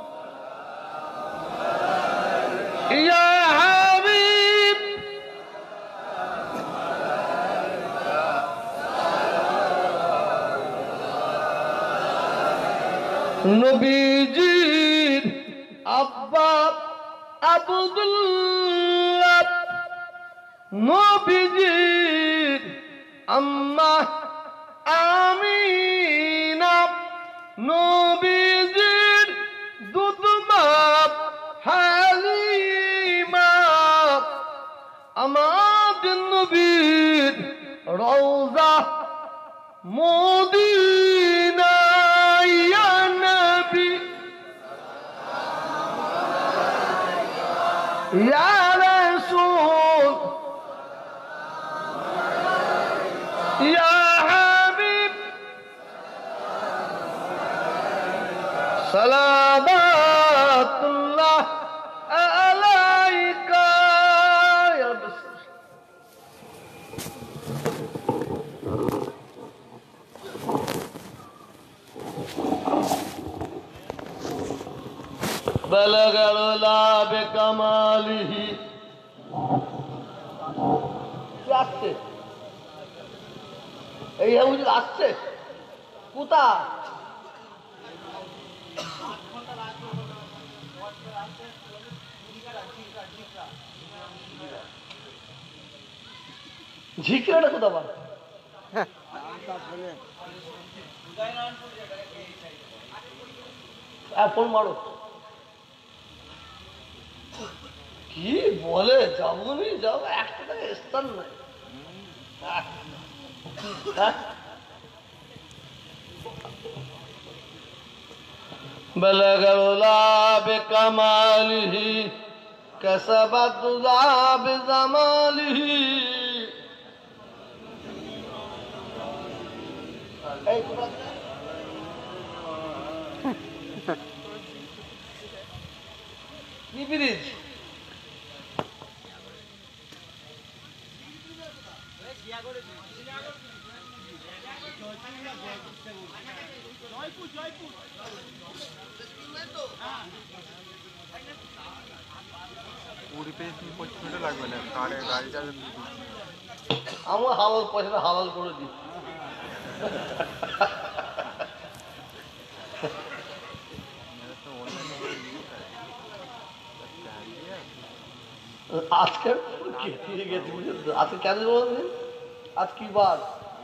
يا حبيب নবীজির আব্বা আব্দুল্লাহ, নবীজির আম্মা আমিনা, নবীজির দুধমা হালিমা, আমাদের নবীর রওজা মদিনা ইয়া নবী ইয়া রাসূল ইয়া হাবিব সালাওয়াতুল্লাহ আলাইকা ইয়া রাসূল। بلغ العلا بكماله আসছে এই হুজুর আসছে কোথা ঝিকিরাটা কোথা বল ফোন মারো কি বলে যাবো নি যাবো একটা টাকা স্থান নাই بلغ العلا بكماله كسبت ذا بزماله কি ব্রিজ আমার হালাল পয়সাটা হালাল করে দিই আজকে আজকে কেন বলছেন আজ কি বার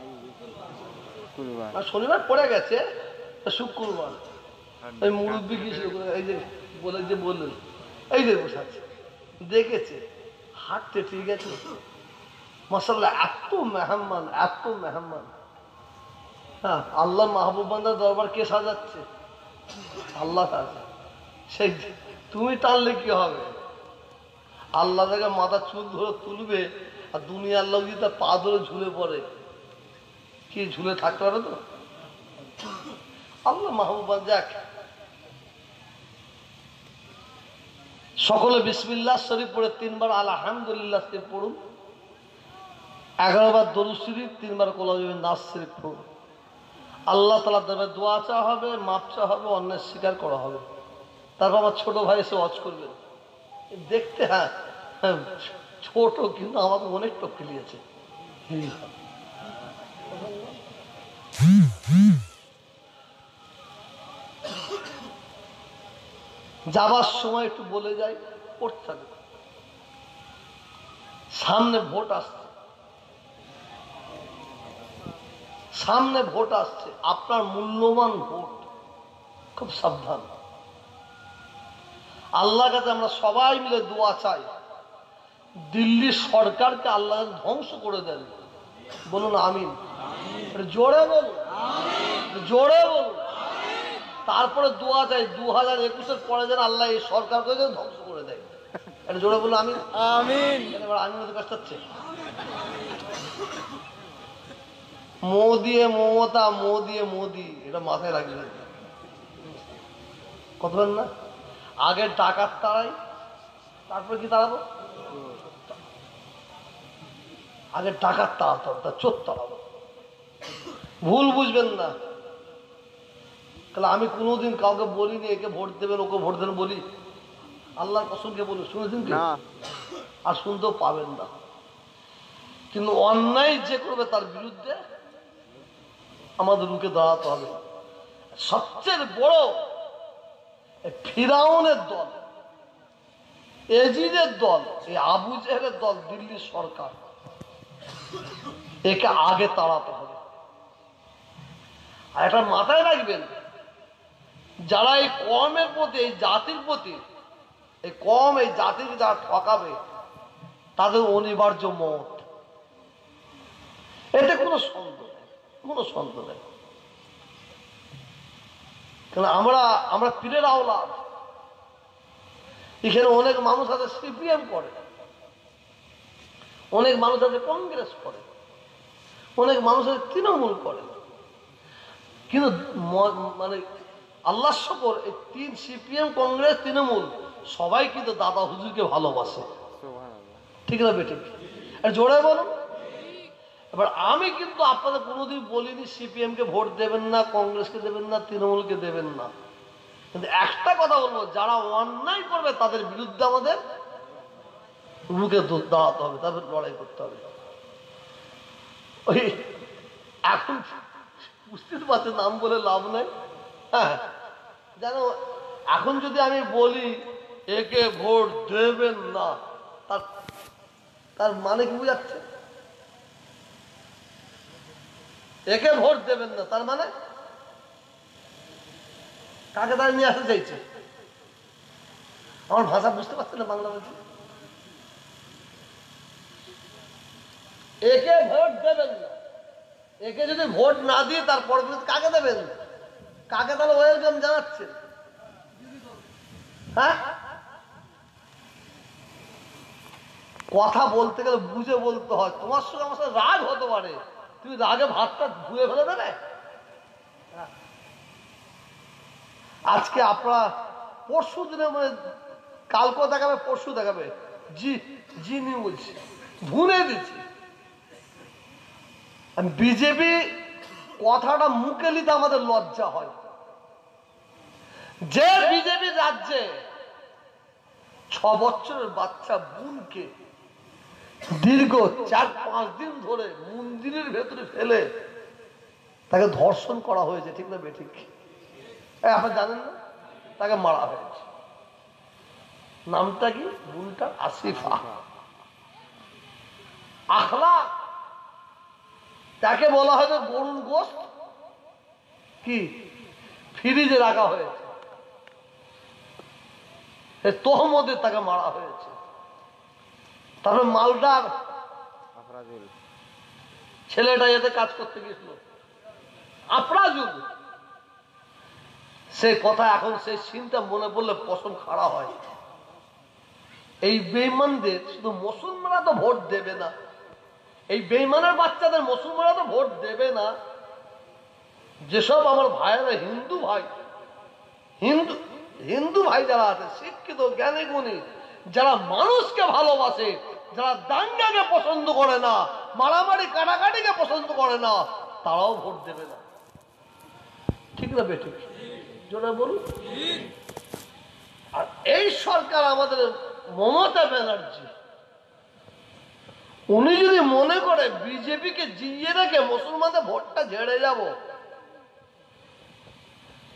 শনিবার পড়ে গেছে শুক্রবার ওই মুরব্বী গিয়েছিল এই যে বলে যে বললেন এই যে বসে আছে দেখেছে হাঁটতে ঠিক আছে মাশাআল্লাহ এত মেহমান এত মেহমান। হ্যাঁ আল্লাহ মাহবুব বান্দার দরবার কে সাজাচ্ছে আল্লাহ সাজা সেই তুমি টানলে কি হবে আল্লাহ থেকে মাথা চুল ধরে তুলবে আর দুনিয়ার লোক যদি তার পা ধরে ঝুলে পড়ে কি ঝুলে থাকতে পারে তো আল্লাহ মাহবুব যাক সকলে বিসমিল্লাহ শরীফ পড়ে 3 বার আলহামদুলিল্লাহ শরীফ পড়ুন 11 বার দরুদ শরীফ 3 বার কোলাউযুবিন নাস শরীফ পড়ুন। আল্লাহ তাআলার দরবারে দোয়া চাওয়া হবে মাপ চাওয়া হবে অন্যায় স্বীকার করা হবে। তারপর আমার ছোট ভাই এসে ওয়াজ করবে দেখতে হ্যাঁ ছোট কিন্তু আমাকে অনেক টক্কি দিয়েছে যাবার সময় একটু বলে যাই, পড়তে থাকে। সামনে ভোট আসছে, সামনে ভোট আসছে, আপনার মূল্যবান ভোট, খুব সাবধান। আল্লাহর কাছে আমরা সবাই মিলে দোয়া চাই, দিল্লি সরকারকে আল্লাহ ধ্বংস করে দেন। বলুন আমিন, জোরে বলুন, জোরে বলুন। তারপরে দোয়া চাই 2021-এর পরে যেন আল্লাহ এই সরকারকে যেন ধ্বংস করে দেয়। এটা জোরে বলুন আমিন। আমিন। এবার আমিন কাজটা হচ্ছে মোদি মমতা, মোদি মোদি, এটা মাথায় রাখবেন। কত না আগে ডাকাত তাড়াই, তারপরে কি তাড়াবো? আগে ডাকাত তাড়াতে হবে, তার চোর তাড়াবো। ভুল বুঝবেন না। তাহলে আমি কোনোদিন কাউকে বলিনি একে ভোট দেবেন ওকে ভোট দেবেন বলি, আল্লাহর কসমকে বলি, শুনেছেন কি? আর শুনতেও পাবেন না। কিন্তু অন্যায় যে করবে তার বিরুদ্ধে আমাদের রুখে দাঁড়াতে হবে। সবচেয়ে বড় ফিরাউনের দল, এজিদের দল, এই আবু জেহেলের দল, দিল্লি সরকার, একে আগে তাড়াতে হবে। আর এটা মাথায় রাখবেন, যারা এই কমের প্রতি, এই জাতির প্রতি, এই কম, এই জাতিকে যারা ঠকাবে তাদের অনিবার্য মত, এতে কোনো সন্দেহ নেই, কোনো সন্দেহ নেই। কারণ আমরা পীরের আওলাদ। এখানে অনেক মানুষ আছে সিপিএম করে, অনেক মানুষ আছে কংগ্রেস করে, অনেক মানুষ আছে তৃণমূল করে। কিন্তু মানে আল্লাহ শকর, এই তিন সিপিএম, কংগ্রেস, তৃণমূল সবাই কিন্তু দাদা হুজুরকে ভালোবাসে। ঠিক না বেঠিক? জোরে বলুন। এবার আমি কিন্তু আপনাদের কোনোদিন বলিনি সিপিএম কে ভোট দেবেন না, কংগ্রেসকে দেবেন না, তৃণমূলকে দেবেন না। কিন্তু একটা কথা বলবো, যারা অন্যায় করবে তাদের বিরুদ্ধে আমাদের রুখে দাঁড়াতে হবে, তাদের লড়াই করতে হবে। ওই এখন বুঝতে পারছেন, নাম বলে লাভ নাই। হ্যাঁ, জানো, এখন যদি আমি বলি একে ভোট দেবেন না, তার মানে কি বুঝাচ্ছে? একে ভোট দেবেন না তার মানে কাকে তারা নিয়ে আসতে চাইছে? আমার ভাষা বুঝতে পারছে না, বাংলা বলছি। একে ভোট দেবেন না, একে যদি ভোট না দিয়ে তারপর কাকে দেবেন? কাকে তাহলে ওয়েলকাম জানাচ্ছেন? হ্যাঁ, কথা বলতে গেলে বুঝে বলতে হয়। তোমার সঙ্গে আমার সাথে রাগ হতে পারে, তুমি রাগে ভাতটা ধুয়ে ফেলে দেবে। আজকে আপনারা পরশু দিনে, মানে কালকে দেখাবে, পরশু দেখাবে, জি জি নিউজ ভুলে দিচ্ছি আমি। বিজেপি কথাটা মুখে নিতে আমাদের লজ্জা হয়। যে বিজেপি রাজ্যে 6 বছরের বাচ্চা বোনকে দীর্ঘ 4-5 দিন ধরে মন্দিরের ভেতরে ফেলে তাকে ধর্ষণ করা হয়েছে, ঠিক না বেঠিক? আপনি জানেন না? তাকে মারা হয়েছে। নামটা কি বোনটা? আসিফা আখলা। তাকে বলা হয়তো গরুর গোশত কি ফ্রিজে রাখা হয়েছে, তহমদে তাকে মারা হয়েছে। তারপরে মালদার ছেলেটা এতে কাজ করতে গেছিল, আফরাজুল, সে কথা এখন সেই সিনটা মনে পড়লে পশম খাড়া হয়। এই বেঈমানদের শুধু মুসলমানরা তো ভোট দেবে না, এই বেঈমানের বাচ্চাদের মুসলমানরা তো ভোট দেবে না। যেসব আমার ভাইয়েরা হিন্দু ভাই, হিন্দু ভাই যারা আছে, শিক্ষিত জ্ঞানী গুণী, যারা মানুষকে ভালোবাসে, যারা দাঙ্গাকে পছন্দ করে না, মারামারি কাটাকাটিকে পছন্দ করে না, তারাও ভোট দেবে না। ঠিক না বেঠিক? জোরে বলুন। আর এই সরকার আমাদের মমতা ব্যানার্জি, উনি যদি মনে করে বিজেপিকে জিইয়ে রেখে মুসলমানদের ভোটটা ঝেড়ে যাব,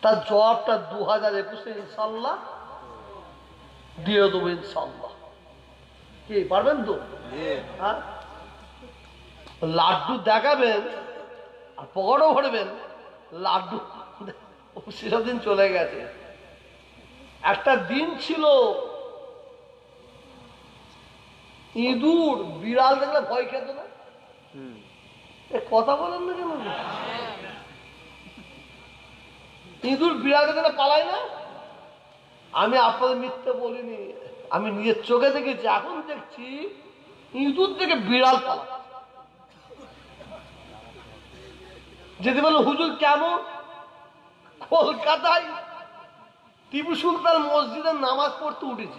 তার জবাবটা 2021 ইনশাল্লাহ দিয়ে দেবো ইনশাল্লাহ। কি পারবেন তো? হ্যাঁ, লাড্ডু দেখাবেন আর পকেটও ভরবেন, লাড্ডু সেসব দিন চলে গেছে। একটা দিন ছিল ইঁদুর বিড়াল দেখলে ভয় খেত না। কথা বলেন না কেন? ইঁদুর বিড়াল দেখলে পালায় না। আমি আপনাদের মিথ্যে বলিনি, আমি নিজের চোখে দেখেছি। এখন দেখছি ইঁদুর থেকে বিড়াল পালায়। যদি বলো হুজুর কেমন, কলকাতায় টিপু সুলতান মসজিদের নামাজ পড়তে উঠেছি,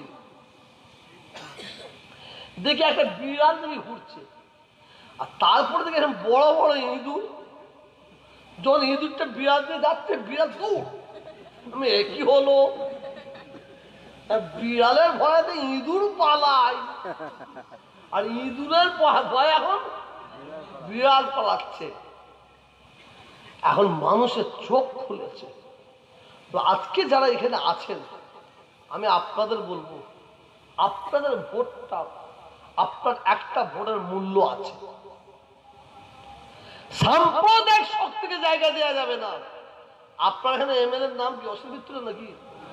দেখি একটা বিড়াল দেখি ঘুরছে, আর তারপরে দেখি বড় বড় ইঁদুর। যখন ইঁদুরটা বিড়াল দিয়ে যাচ্ছে, বিড়াল দৌড়। আমি একই হলো, বিড়ালের ভয়তে ইঁদুর পালায়, আর ইঁদুরের ভয় এখন বিড়াল পালাচ্ছে। এখন মানুষের চোখ খুলেছে। তো আজকে যারা এখানে আছেন, আমি আপনাদের বলবো, আপনাদের ভোটটা, আপনার একটা ভোটের মূল্য আছে। সাম্প্রদায়িক শক্তিকে জায়গা দেওয়া যাবে না। আপনার এখানে এমএলএর নাম কি অসুবিত্র নাকি?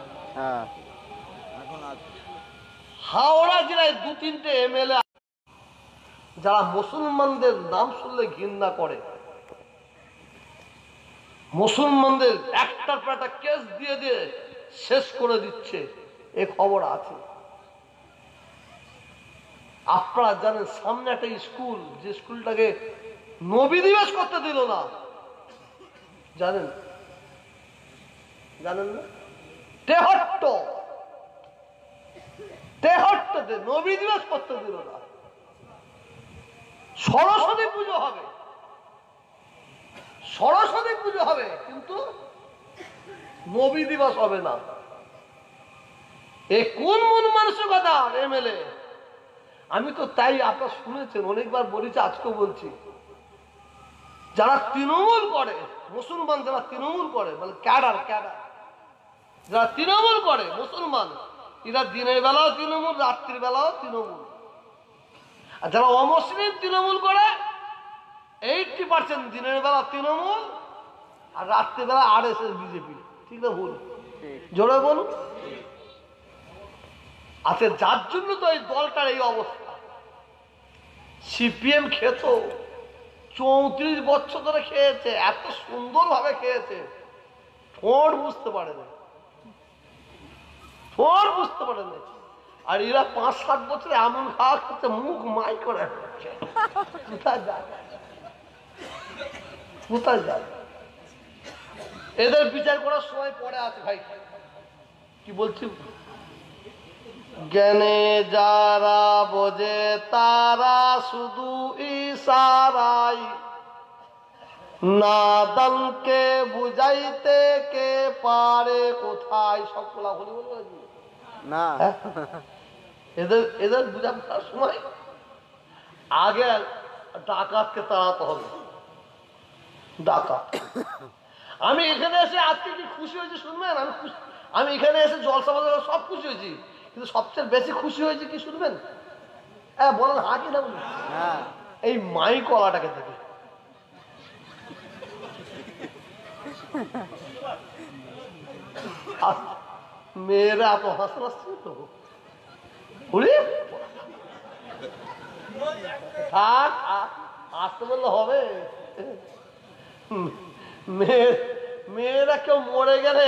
হাওড়া জেলায় 2-3টে এমএলএ যারা মুসলমানদের নাম শুনলে ঘৃণা করে, মুসলমানদের একটার পর একটা কেস দিয়ে দিয়ে শেষ করে দিচ্ছে, এ খবর আছে। আপনারা জানেন সামনে একটা স্কুল, যে স্কুলটাকে নবী দিবস করতে দিল না, জানেন? জানেন না? তেহট্টতে নবী দিবস করতে দিল না। সরস্বতী পুজো হবে, সরস্বতী পুজো হবে, কিন্তু নবী দিবস হবে না। এ কোন মন মানসিকতা এমএলএ? আমি তো তাই, আপনারা শুনেছেন, অনেকবার বলেছি, আজকেও বলছি, যারা তৃণমূল করে, মুসলমান যারা তৃণমূল করে, মানে ক্যাডার, যারা তৃণমূল করে মুসলমান, এরা দিনের বেলাও তৃণমূল, রাত্রির বেলাও তৃণমূল। আর যারা অমুসলিম তৃণমূল করে, 80% দিনের বেলা তৃণমূল, আর রাত্রিবেলা আরএসএস বিজেপি। ঠিক না ভুল? জোরে বলুন। আচ্ছা, যার জন্য তো এই দলটার এই অবস্থা। সিপিএম খেত 34 বছর ধরে খেয়েছে, এত সুন্দর ভাবে খেয়েছে, ঠোঁট বুঝতে পারে না, ঠোঁট বুঝতে পারে না। আর এরা 5-7 বছরে এমন খাওয়া খেতে, মুখ মাই করে। কোথায় যায়, কোথায় যায়? এদের বিচার করার সময় পরে আছে ভাই। কি বলছি? জ্ঞানে যারা বোঝে তারা শুধু ইশারাই, নাদানকে বুঝাইতে কে পারে কোথায়। সকলা বলি বলবো না, এদের বুঝাবার সময় আগে ডাকাতকে তাড়াতে হবে। ডাকাত, আমি এখানে এসে আজকে কি খুশি হয়েছি শুনবেন? আমি এখানে এসে জলসা সব খুশি হয়েছি, কিন্তু সবচেয়ে বেশি খুশি হয়েছে কি শুনবেন? হ্যাঁ বলেন, হাঁকি না বলুন। এই মাই কলাটাকে দেখে। মেয়েরা এত হাসি তো থাক, আসতে বললে হবে? মেয়েরা কেউ মরে গেলে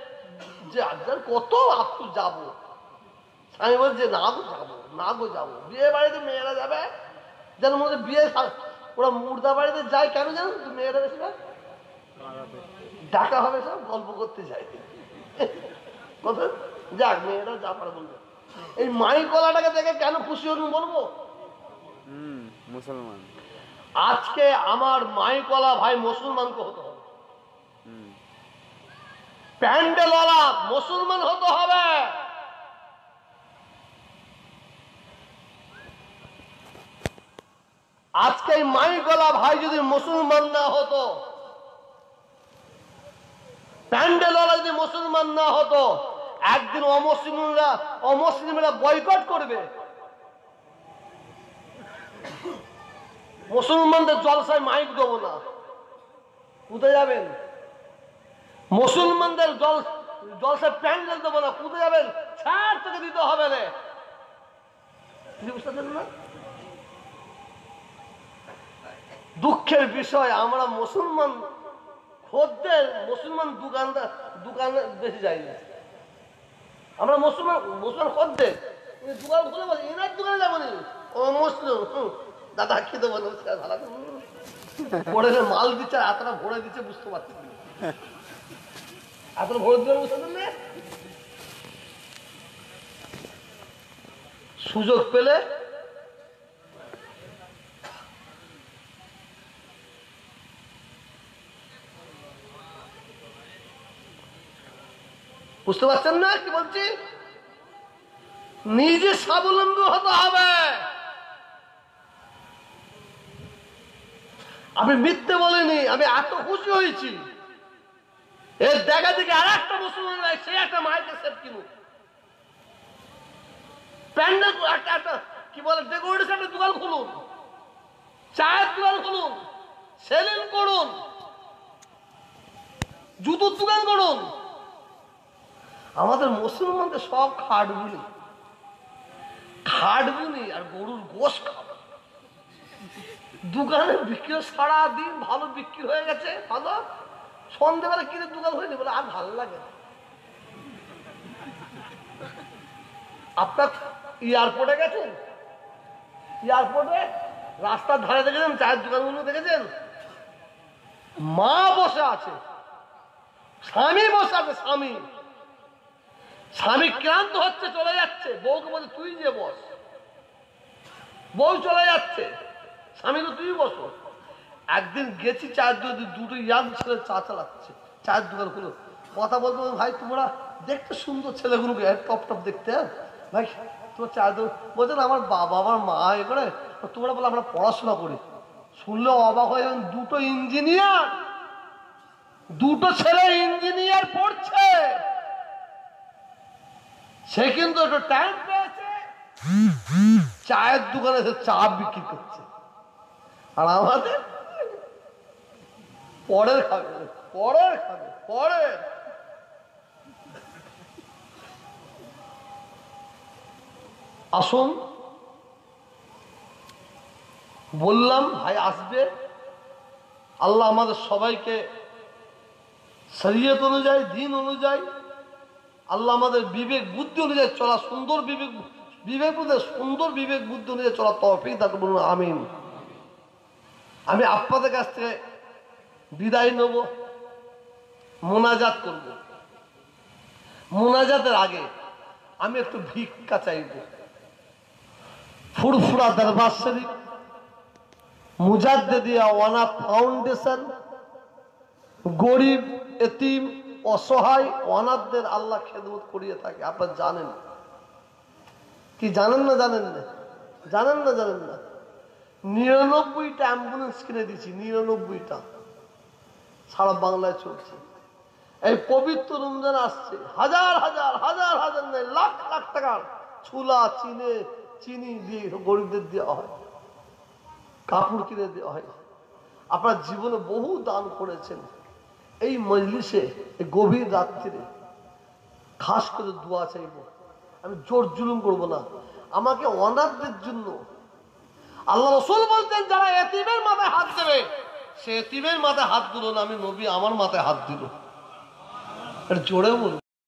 কত আপু যাবো, আমি বলছি না গো যাবো, না গো যাবো। বিয়ে বাড়িতে মেয়েরা যাবে, যেন মনে বিয়ে, ওরা মুর্দা বাড়িতে যায় কেন জানো? মেয়েরা বেশি ডাকা হবে, সব গল্প করতে যায়। কথা যাক, মেয়েরা যা পারে বলবে। এই মাই কলাটাকে দেখে কেন খুশি হলুন বলবো? মুসলমান, আজকে আমার মাই কলা ভাই মুসলমানকে হতে হবে, প্যান্ডেলওয়ালা মুসলমান হতে হবে। আজকে মাই গলা ভাই যদি মুসলমান না হতো, প্যান্ডেল যদি মুসলমান না হতো, একদিন অমুসলিমরা বয়কট করবে। মুসলমানদের জলসায় মাইক দেবো না, কোথায় যাবেন? মুসলমানদের জলসায় প্যান্ডেল দেবো না, কোথায় যাবেন? ছাড় থেকে দিতে হবে না। বুঝতে পারছেন না? দুঃখের বিষয়, আমরা মুসলমান খদ্দের, মুসলমান দোকানে বেশি যাই না। আমরা মুসলমান খদ্দের দোকান খুলে বলি এনার দোকানে যাবো নি, ও মুসলিম দাদা খেতে বলো পড়ে মাল দিচ্ছে, এতটা ভরে দিচ্ছে, বুঝতে পারছি এতটা ভরে দিতে বুঝতে পারছেন না? সুযোগ পেলে বুঝতে পারছেন না কি বলছি? নিজে স্বাবলম্বী হতে হবে। আমি মিথ্যে বলিনি, আমি এত খুশি হয়েছি এর দেখা দেখে আর একটা মুসলমান সে একটা মাইকের সেট কিনুক, প্যান্ডেল একটা কি বলে ডেকোরেশনের দোকান খুলুন, চায়ের দোকান খুলুন, সেলিং করুন, জুতোর দোকান করুন। আমাদের মুসলমানদের সব খাটবুনি আর গরুর গোশ খাবে। দোকানে বিক্রি সারাদিন ভালো বিক্রি হয়ে গেছে, ভালো সন্ধ্যেবেলা কিনে দোকান হয়নি বলে আর ভালো লাগে না। আপনার এয়ারপোর্টে গেছেন, এয়ারপোর্টে রাস্তার ধারে দেখেছেন চায়ের দোকানগুলো দেখেছেন? মা বসে আছে, স্বামী বসে আছে, স্বামী ক্লান্ত হচ্ছে চলে যাচ্ছে, বউকে বলছে তুই যে বস, বউ চলে যাচ্ছে, স্বামী তো তুই বসো। একদিন গেছি চায়ের দোকানে, দুটো ইয়াং ছেলে চা চালাচ্ছে, চায়ের দোকান খুলো, কথা বলতে ভাই তোমরা দেখতে সুন্দর ছেলেগুলোকে টপ টপ দেখতে, ভাই তোমার চায়ের দোকান বলছেন আমার বাবা আমার মা এ করে, তোমরা বলে আমরা পড়াশোনা করি। শুনলেও অবাক হয়ে যাবেন, দুটো ইঞ্জিনিয়ার, দুটো ছেলে ইঞ্জিনিয়ার পড়ছে, সে কিন্তু একটু টাইম পেয়েছে, চায়ের দোকানে সে চা বিক্রি করছে। আর আমাদের পরের খাবে। আসুন, বললাম ভাই আসবে, আল্লাহ আমাদের সবাইকে শরীয়ত অনুযায়ী, দিন অনুযায়ী, আল্লাহ আমাদের বিবেক বুদ্ধি অনুযায়ী চলা, সুন্দর বিবেক বুদ্ধি অনুযায়ী চলা তৌফিক দান করুন, আমিন। আমি আপনাদের কাছ থেকে বিদায় নেব, মোনাজাত করব। মোনাজাতের আগে আমি একটু ভিক্ষা চাইব। ফুরফুরা দরবার শরীফ, মুজাদ্দিদিয়া অনাথ ফাউন্ডেশন, গরিব এতিম অসহায় অনাথদের আল্লাহ খেদমত করিয়ে থাকে। আপনারা জানেন কি? জানেন না? 99টা অ্যাম্বুলেন্স কিনে দিচ্ছি, 99টা সারা বাংলায় চলছে। এই পবিত্র রমজান আসছে, হাজার নেই লাখ টাকার ছুলা চিনি দিয়ে গরিবদের দেওয়া হয়, কাপড় কিনে দেওয়া হয়। আপনার জীবনে বহু দান করেছেন। এই মজলিসে এই গভীর রাত্রিরে খাস করে দোয়া চাইব। আমি জোর জুলুম করব না, আমাকে অনাথদের জন্য আল্লাহ রাসূল বলতেন যারা এতিমের মাথায় হাত দেবে, সে এতিমের মাথায় হাত দিল না, আমি নবী আমার মাথায় হাত দিল। জোরে বলুন,